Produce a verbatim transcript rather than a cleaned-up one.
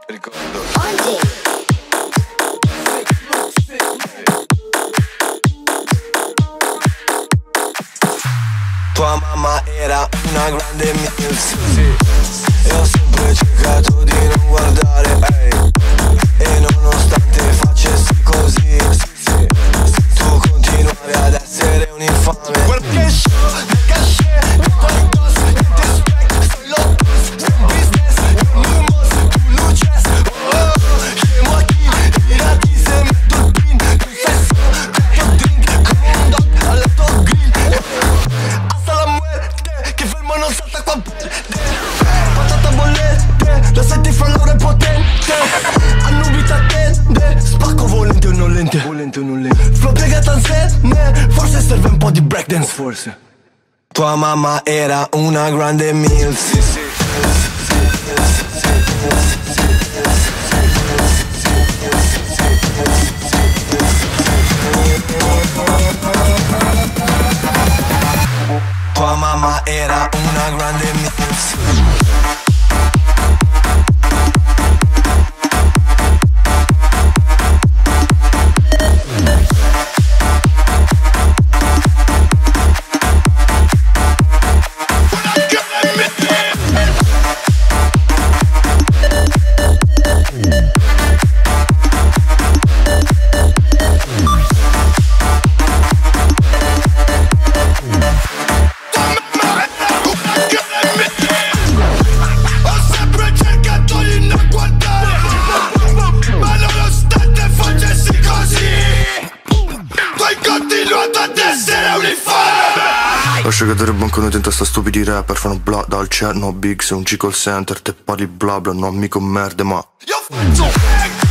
Ricordo. Tua mamma era una grande milf, sì. E ho sempre cercato di non guardare, ehi. E nonostante facessi così, sì, sì, tu continuavi ad essere un infame. Qualche show, del cachet, di tuoi boss, niente spec, soy lo boss, soy business, io mi mos, tu luces, oh oh, scemo aquí, girati se metto il pin, confesso, qualche drink, come un dog all'autogrill. Hasta la muerte, che fermo non salta qua perde. Patata bollente, la senti fra l'ora potente. Annubita tende, spacco volente o non lente. Volente o non lente. Flow piegata in senne, forse serve un po' di breakdance, forse. Tua mamma era una grande milf, sì, sì. Tua mamma era una grande milf. Lascia cadere banconote in testa stupidi rapper. Fanno bla dal chat, no big. Sei un G call center, te parli bla bla, no amico merde ma io faccio